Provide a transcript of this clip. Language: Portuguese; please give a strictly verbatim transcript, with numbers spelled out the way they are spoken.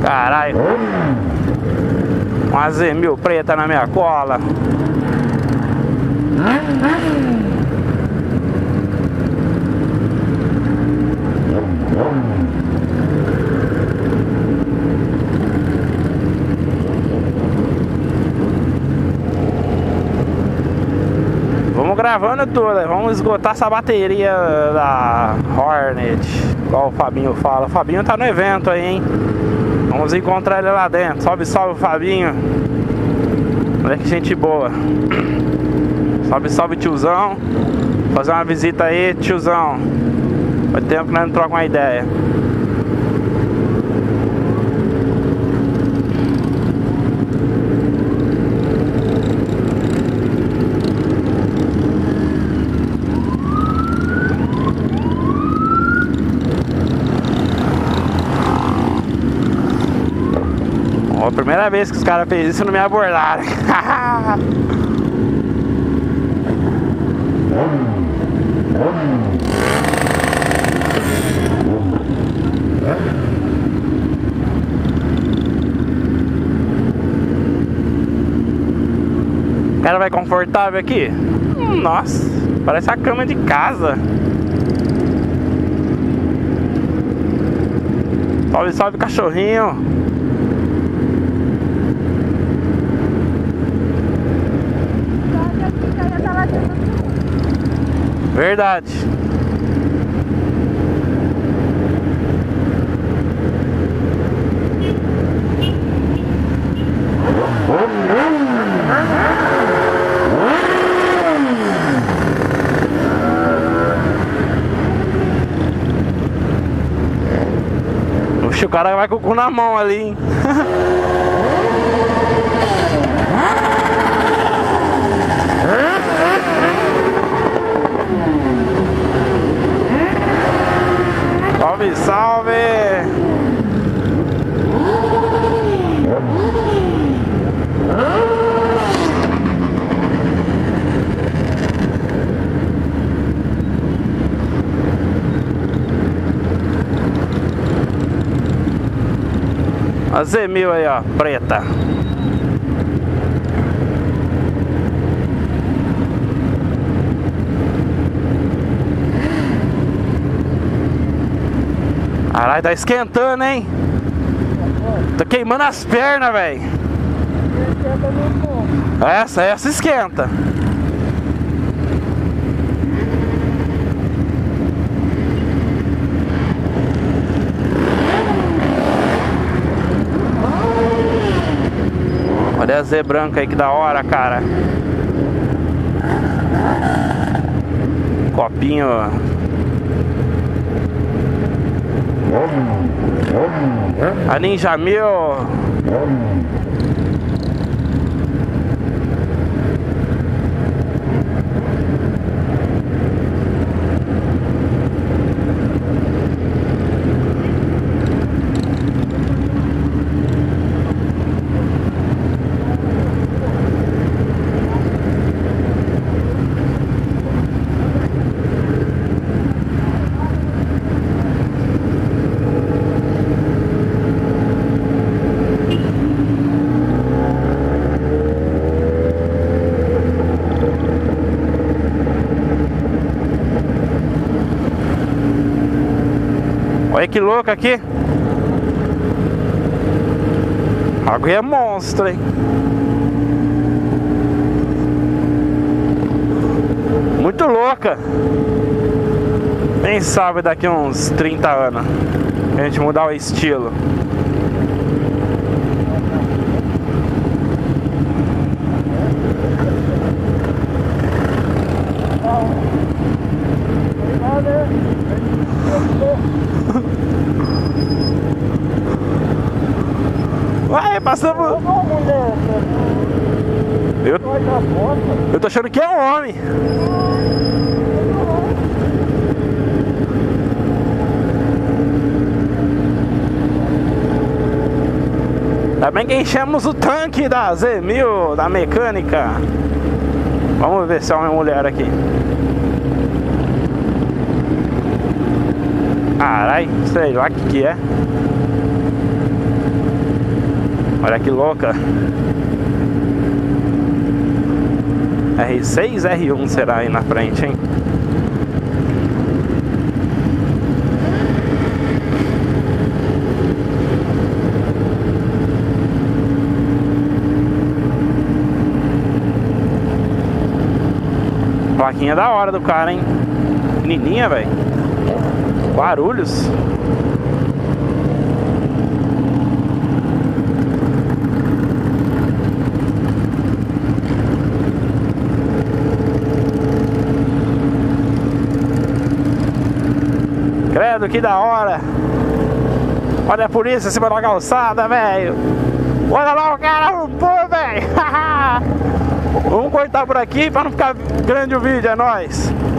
Caralho. Uma Z mil preta na minha cola. Vamos gravando tudo, vamos esgotar essa bateria da Hornet, igual o Fabinho fala. O Fabinho tá no evento aí, hein? Vamos encontrar ele lá dentro. Salve, salve, Fabinho. Olha que gente boa. Salve, salve, tiozão. Fazer uma visita aí, tiozão. Faz tempo que nós não trocamos uma ideia. A primeira vez que os caras fez isso, não me abordaram. O cara vai confortável aqui? Hum, nossa, parece a cama de casa. Salve, salve, cachorrinho. Verdade. Oxe, o cara vai com o cu na mão ali, hein? Salve, salve! A Z mil aí, ó, preta. Caralho, tá esquentando, hein? Tá queimando as pernas, velho. Essa, essa esquenta. Olha a Z branca aí, que da hora, cara. Copinho. A Ninja Mil. Olha que louco aqui. A água é monstro, hein? Muito louca. Quem sabe daqui uns trinta anos a gente mudar o estilo. Ué, passamos. Eu, eu tô achando que é um homem. Ainda bem que enchemos o tanque da Z mil, da mecânica. Vamos ver se é uma mulher aqui. Carai, sei lá o que que é. Olha que louca. R seis, R um será aí na frente, hein? Plaquinha da hora do cara, hein? Pequenininha, velho. Guarulhos. Credo, que da hora. Olha a polícia em cima da calçada, velho. Olha lá o cara arrombou, velho. Vamos cortar por aqui para não ficar grande o vídeo, é nóis.